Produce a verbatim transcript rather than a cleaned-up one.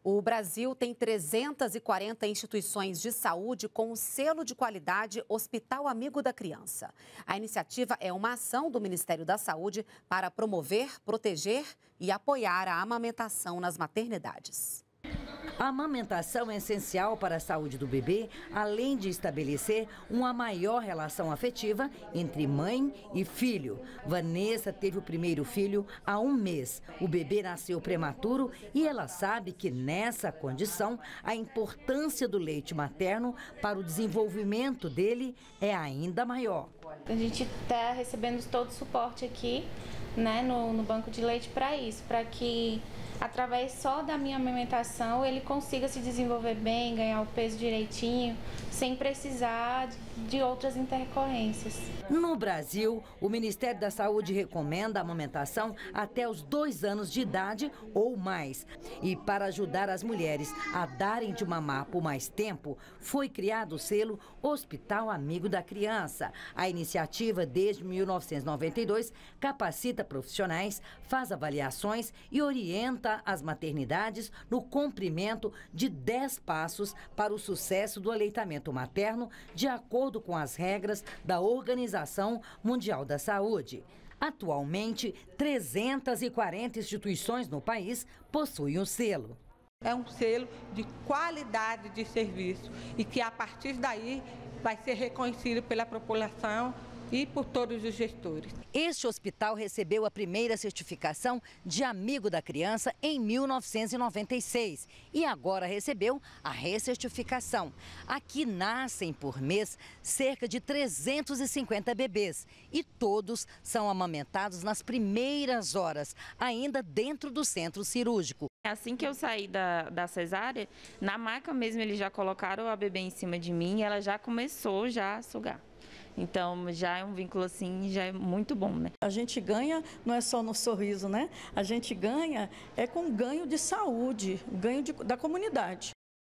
O Brasil tem trezentas e quarenta instituições de saúde com o selo de qualidade Hospital Amigo da Criança. A iniciativa é uma ação do Ministério da Saúde para promover, proteger e apoiar a amamentação nas maternidades. A amamentação é essencial para a saúde do bebê, além de estabelecer uma maior relação afetiva entre mãe e filho. Vanessa teve o primeiro filho há um mês. O bebê nasceu prematuro e ela sabe que nessa condição a importância do leite materno para o desenvolvimento dele é ainda maior. A gente está recebendo todo o suporte aqui, né, no, no banco de leite para isso, para que através só da minha amamentação ele consiga se desenvolver bem, ganhar o peso direitinho, sem precisar de outras intercorrências. No Brasil, o Ministério da Saúde recomenda a amamentação até os dois anos de idade ou mais. E para ajudar as mulheres a darem de mamar por mais tempo, foi criado o selo Hospital Amigo da Criança. A iniciativa, desde mil novecentos e noventa e dois, capacita profissionais, faz avaliações e orienta as maternidades no cumprimento de dez passos para o sucesso do aleitamento materno, de acordo com as regras da Organização Mundial da Saúde. Atualmente, trezentas e quarenta instituições no país possuem o selo. É um selo de qualidade de serviço e que, a partir daí, vai ser reconhecido pela população e por todos os gestores. Este hospital recebeu a primeira certificação de Amigo da Criança em mil novecentos e noventa e seis e agora recebeu a recertificação. Aqui nascem por mês cerca de trezentos e cinquenta bebês e todos são amamentados nas primeiras horas, ainda dentro do centro cirúrgico. Assim que eu saí da, da cesárea, na maca mesmo eles já colocaram a bebê em cima de mim e ela já começou já a sugar. Então, já é um vínculo assim, já é muito bom, né? A gente ganha, não é só no sorriso, né? A gente ganha é com ganho de saúde, ganho de, da comunidade.